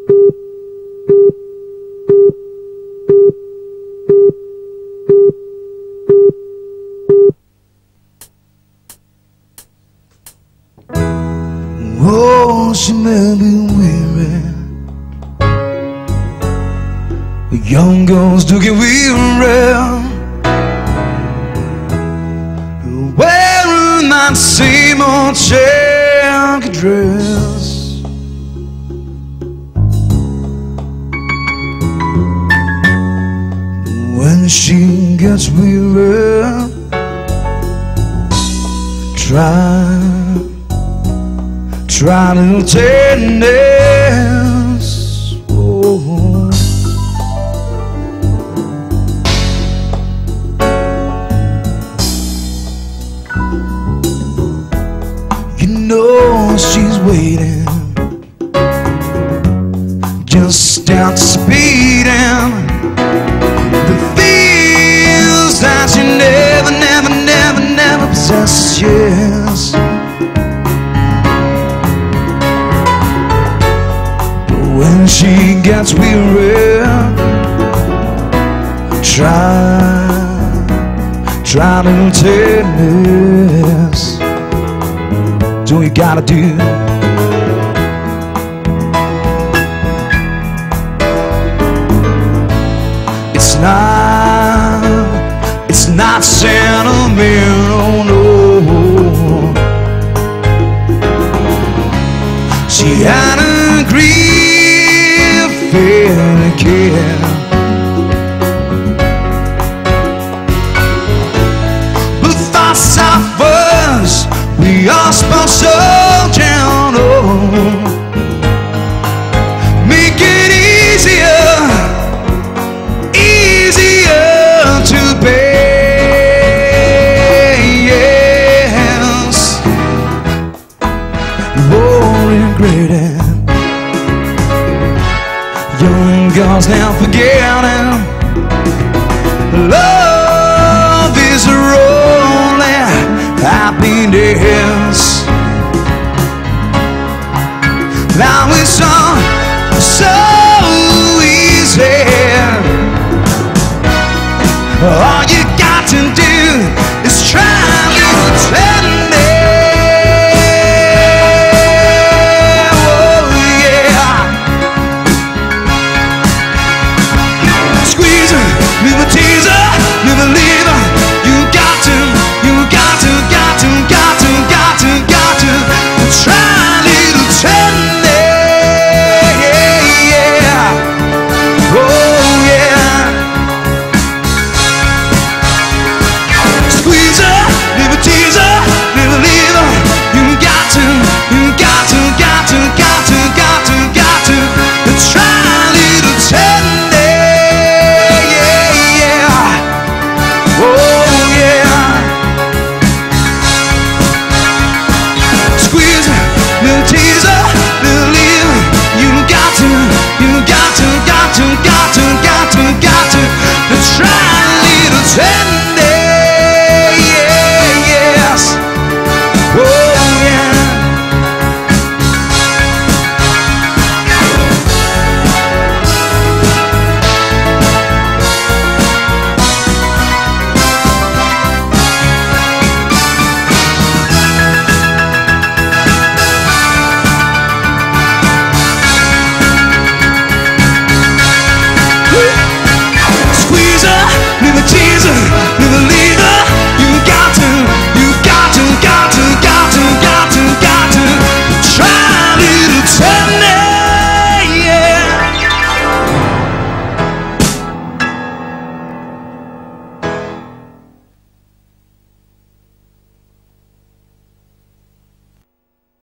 Oh, she may be weary. The young girls do get weary, wearing that same old checkered dress. When she gets weary, try a little tenderness. Oh. You know she's waiting, just start speeding. The feels that you never possess, yes. When she gets weary, try a little tenderness. That's all you gotta do. It's not sentimental, no. She had a grief and a care, but thoughts are first. We are supposed to down, oh. Make it easier to bear, yes. War regretting, young girls now forgetting. Love is a rolling happiness. Now it's all